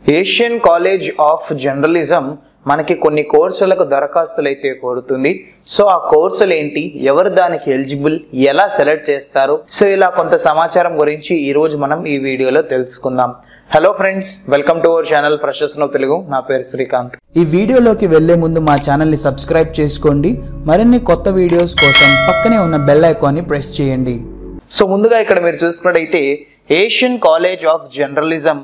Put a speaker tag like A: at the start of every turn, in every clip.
A: Asian college of journalism మనకి కొన్ని కోర్సులకు దరఖాస్తులు అయితే కోరుతుంది. సో ఆ కోర్సులు ఏంటి, ఎవరు దానికి ఎలిజిబుల్, ఎలా సెలెక్ట్ చేస్తారు, సో ఇలా కొంత సమాచారం గురించి ఈ రోజు మనం ఈ వీడియోలో తెలుసుకుందాం. Hello friends, welcome to our channel freshers no Telugu. నా పేరు శ్రీకాంత్.
B: ఈ వీడియోలోకి వెళ్లే ముందు మా ఛానల్ని సబ్స్క్రైబ్ చేసుకోండి. మరిన్ని కొత్త వీడియోస్ కోసం పక్కనే ఉన్న బెల్ ఐకాన్ని ప్రెస్ చేయండి.
A: సో ముందుగా ఇక్కడ మీరు చూసుకున్నట్టయితే ఏషియన్ కాలేజ్ ఆఫ్ జర్నలిజం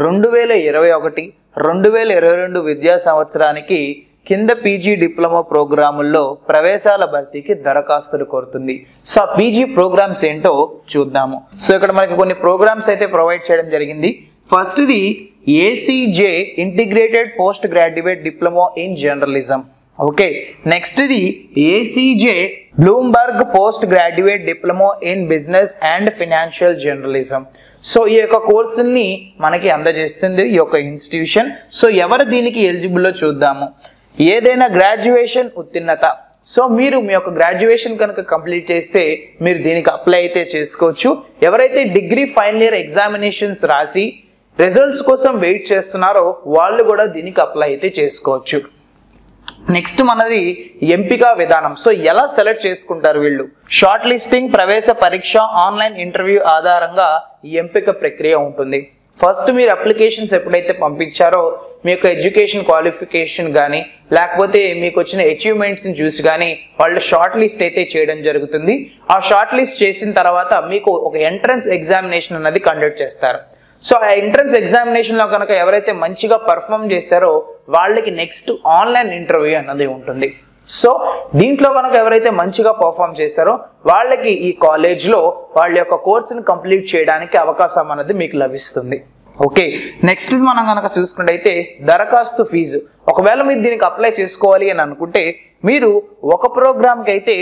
A: 2021-2022 విద్యా సంవత్సరానికి కింద పీజీ డిప్లొమా ప్రోగ్రాముల్లో ప్రవేశాల భర్తీకి దరఖాస్తులు కోరుతుంది. సో ఆ పీజీ ప్రోగ్రామ్స్ ఏంటో చూద్దాము. సో ఇక్కడ మనకి కొన్ని ప్రోగ్రామ్స్ అయితే ప్రొవైడ్ చేయడం జరిగింది. ఫస్ట్ ఇది ACJ integrated post graduate diploma in journalism. Okay, next ఇది ACJ Bloomberg post graduate diploma in business and financial journalism. So ఈ యొక్క కోర్సుని మనకి అందజేస్తుంది ఈ యొక్క ఇన్స్టిట్యూషన్. సో ఎవరు దీనికి ఎలిజిబుల్లో చూద్దాము. ఏదైనా గ్రాడ్యుయేషన్ ఉత్తీర్ణత, సో మీరు మీ యొక్క గ్రాడ్యుయేషన్ కనుక కంప్లీట్ చేస్తే మీరు దీనికి అప్లై అయితే చేసుకోవచ్చు. ఎవరైతే డిగ్రీ ఫైనల్ ఇయర్ ఎగ్జామినేషన్స్ రాసి రిజల్ట్స్ కోసం వెయిట్ చేస్తున్నారో వాళ్ళు కూడా దీనికి అప్లై అయితే చేసుకోవచ్చు. నెక్స్ట్ మనది ఎంపిక విధానం. సో ఎలా సెలెక్ట్ చేసుకుంటారు వీళ్ళు? షార్ట్ లిస్టింగ్, ప్రవేశ పరీక్ష, ఆన్లైన్ ఇంటర్వ్యూ ఆధారంగా ఈ ఎంపిక ప్రక్రియ ఉంటుంది. ఫస్ట్ మీరు అప్లికేషన్స్ ఎప్పుడైతే పంపించారో మీ యొక్క ఎడ్యుకేషన్ క్వాలిఫికేషన్ కానీ లేకపోతే మీకు వచ్చిన అచీవ్మెంట్స్ని చూసి కానీ వాళ్ళు షార్ట్ లిస్ట్ అయితే చేయడం జరుగుతుంది. ఆ షార్ట్ లిస్ట్ చేసిన తర్వాత మీకు ఒక ఎంట్రన్స్ ఎగ్జామినేషన్ అన్నది కండక్ట్ చేస్తారు. సో ఆ ఎంట్రన్స్ ఎగ్జామినేషన్లో కనుక ఎవరైతే మంచిగా పర్ఫామ్ చేశారో వాళ్ళకి నెక్స్ట్ ఆన్లైన్ ఇంటర్వ్యూ అన్నది ఉంటుంది. సో దీంట్లో కనుక ఎవరైతే మంచిగా పర్ఫామ్ చేశారో వాళ్ళకి ఈ కాలేజ్లో వాళ్ళ యొక్క కోర్సుని కంప్లీట్ చేయడానికి అవకాశం అన్నది మీకు లభిస్తుంది. ఓకే, నెక్స్ట్ మనం కనుక చూసుకుంటే దరఖాస్తు ఫీజు. ఒకవేళ మీరు దీనికి అప్లై చేసుకోవాలి అని అనుకుంటే మీరు ఒక ప్రోగ్రామ్కి అయితే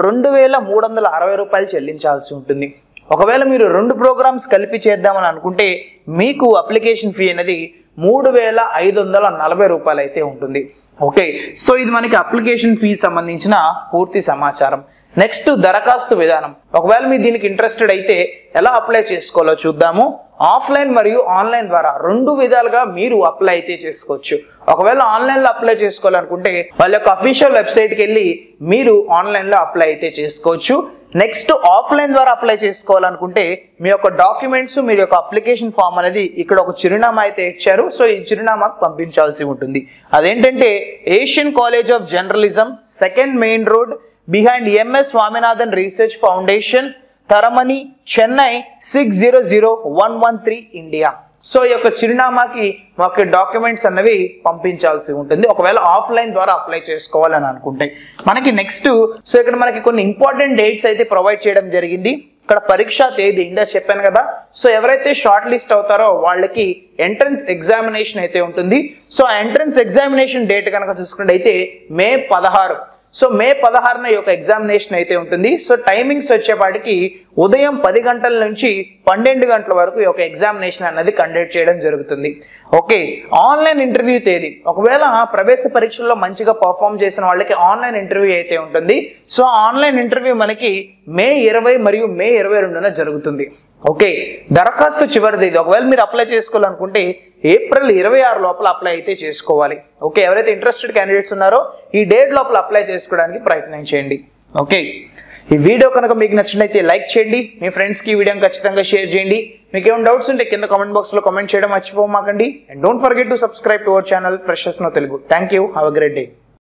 A: 2,360 రూపాయలు చెల్లించాల్సి ఉంటుంది. ఒకవేళ మీరు 2 ప్రోగ్రామ్స్ కలిపి చేద్దామని అనుకుంటే మీకు అప్లికేషన్ ఫీ అనేది 3,540 రూపాయలు అయితే ఉంటుంది. ఓకే, సో ఇది మనకి అప్లికేషన్ ఫీ సంబంధించిన పూర్తి సమాచారం. నెక్స్ట్ దరఖాస్తు విధానం. ఒకవేళ మీరు దీనికి ఇంట్రెస్టెడ్ అయితే ఎలా అప్లై చేసుకోవాలో చూద్దాము. ఆఫ్లైన్ మరియు ఆన్లైన్ ద్వారా 2 విధాలుగా మీరు అప్లై అయితే చేసుకోవచ్చు. ఒకవేళ ఆన్లైన్లో అప్లై చేసుకోవాలనుకుంటే వాళ్ళ యొక్క అఫీషియల్ వెబ్సైట్కి వెళ్ళి మీరు ఆన్లైన్లో అప్లై అయితే చేసుకోవచ్చు. నెక్స్ట్ ఆఫ్లైన్ ద్వారా అప్లై చేసుకోవాలనుకుంటే మీ యొక్క డాక్యుమెంట్స్, మీ యొక్క అప్లికేషన్ ఫామ్ అనేది ఇక్కడ ఒక చిరునామా అయితే ఇచ్చారు. సో ఈ చిరునామాకు పంపించాల్సి ఉంటుంది. అదేంటంటే Asian college of journalism, 2nd main road behind MS Swaminathan research foundation, Taramani, Chennai 600113 India. So ఈ యొక్క చిరునామాకి మాకు డాక్యుమెంట్స్ అన్నవి పంపించాల్సి ఉంటుంది ఒకవేళ ఆఫ్లైన్ ద్వారా అప్లై చేసుకోవాలని అనుకుంటే. మనకి నెక్స్ట్ సో ఇక్కడ మనకి కొన్ని ఇంపార్టెంట్ డేట్స్ అయితే ప్రొవైడ్ చేయడం జరిగింది. ఇక్కడ పరీక్షా తేదీ ఇందా చెప్పాను కదా. సో ఎవరైతే షార్ట్ లిస్ట్ అవుతారో వాళ్ళకి ఎంట్రన్స్ ఎగ్జామినేషన్ అయితే ఉంటుంది. సో ఆ ఎంట్రన్స్ ఎగ్జామినేషన్ డేట్ కనుక చూసుకుంటే మే 16. సో మే 16న ఈ యొక్క ఎగ్జామినేషన్ అయితే ఉంటుంది. సో టైమింగ్స్ వచ్చేపాటికి ఉదయం 10 గంటల నుంచి 12 గంటల వరకు ఈ యొక్క ఎగ్జామినేషన్ అన్నది కండక్ట్ చేయడం జరుగుతుంది. ఓకే, ఆన్లైన్ ఇంటర్వ్యూ తేదీ. ఒకవేళ ప్రవేశ పరీక్షల్లో మంచిగా పర్ఫామ్ చేసిన వాళ్ళకి ఆన్లైన్ ఇంటర్వ్యూ అయితే ఉంటుంది. సో ఆన్లైన్ ఇంటర్వ్యూ మనకి మే 20 మరియు మే 22న జరుగుతుంది. ఓకే, దరఖాస్తు చివరి తేదీ. ఒకవేళ మీరు అప్లై చేసుకోవాలనుకుంటే ఏప్రిల్ 26 లోపల అప్లై అయితే చేసుకోవాలి. ఓకే, ఎవరైతే ఇంట్రెస్టెడ్ క్యాండిడేట్స్ ఉన్నారో ఈ డేట్ లోపల అప్లై చేసుకోవడానికి ప్రయత్నం చేయండి. ఓకే, ఈ వీడియో కనుక మీకు నచ్చినట్లయితే లైక్ చేయండి, మీ ఫ్రెండ్స్కి ఈ వీడియోని ఖచ్చితంగా షేర్ చేయండి. మీకు ఏమైనా డౌట్స్ ఉంటే కింద కామెంట్ బాక్స్లో కామెంట్ చేయడం మర్చిపోమాకండి. And don't forget to subscribe to our channel freshers no Telugu. Thank you, have a great day.